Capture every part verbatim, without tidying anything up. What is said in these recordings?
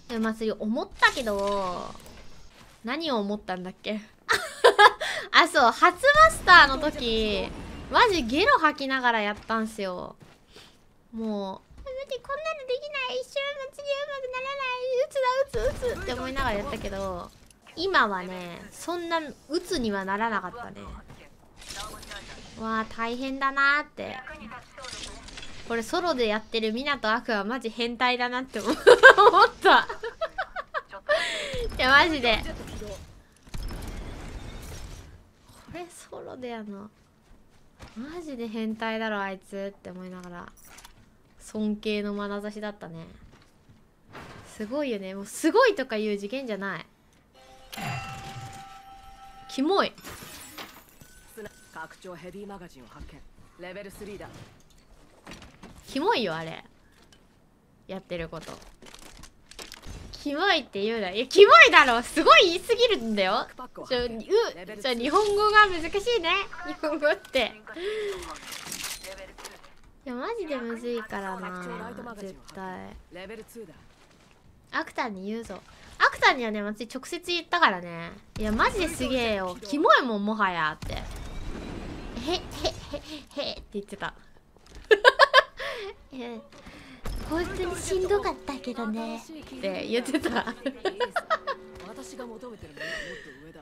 でも祭り思ったけど、何を思ったんだっけあ、そう、初マスターの時、マジゲロ吐きながらやったんすよ。もう、マジこんなのできない、一瞬祭りうまくならない、うつだうつうつって思いながらやったけど、今はね、そんなうつにはならなかったね。わあ、大変だなーって。これソロでやってるミナとアクはマジ変態だなって思ったいやマジでこれソロでやんのマジで変態だろあいつって思いながら尊敬の眼差しだったね。すごいよね。もうすごいとかいう事件じゃない。キモい。 拡張ヘビーマガジンを発見。レベルスリーだ。 キモいよあれやってること。キモいって言うな。いやキモいだろ。すごい言い過ぎるんだよ。ちょうちょ日本語が難しいね日本語っていやマジでむずいからな絶対。アクタンに言うぞ。アクタンにはね私直接言ったからね。いやマジですげえよキモいもんもはやってへへへへって言ってたいや本当にしんどかったけどねって言ってた私が求めてるものはもっと上だ。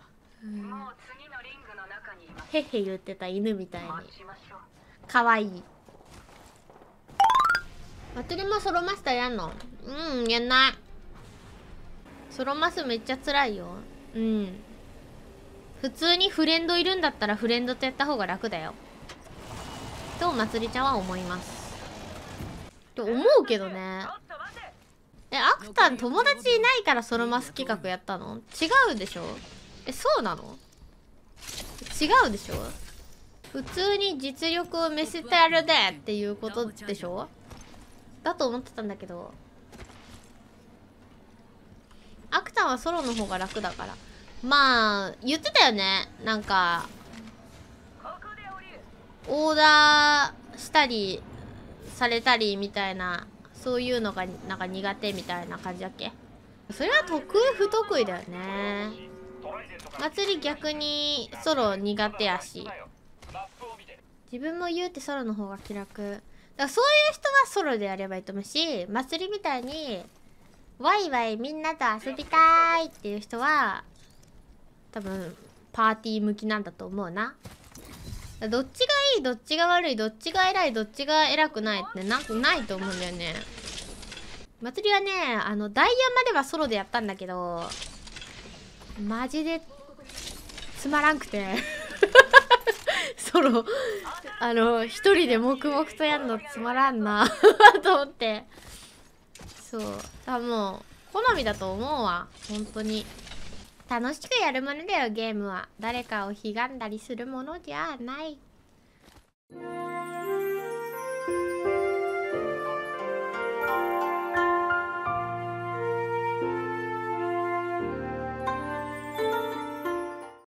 へへ言ってた犬みたいにかわいい。マトリもソロマスターやんの？うんやんない。ソロマスめっちゃ辛いよ。うん普通にフレンドいるんだったらフレンドとやった方が楽だよとまつりちゃんは思いますって思うけどね。えアクタン友達いないからソロマス企画やったの？違うでしょ。えそうなの？違うでしょ。普通に実力を見せてやるでっていうことでしょ。だと思ってたんだけどアクタンはソロの方が楽だから。まあ言ってたよね。なんかオーダーしたりされたりみたいなそういうのがなんか苦手みたいな感じだっけ。それは得意不得意だよね。祭り逆にソロ苦手やし自分も言うてソロの方が気楽だからそういう人はソロでやればいいと思うし祭りみたいにワイワイみんなと遊びたいっていう人は多分パーティー向きなんだと思うな。どっちがいいどっちが悪いどっちが偉いどっちが偉くないってなないと思うんだよね。祭りはねあのダイヤまではソロでやったんだけどマジでつまらんくてソロあの一人で黙々とやるのつまらんなと思ってそう多分もう好みだと思うわ。本当に楽しくやるものだよゲームは。誰かをひがんだりするものじゃない。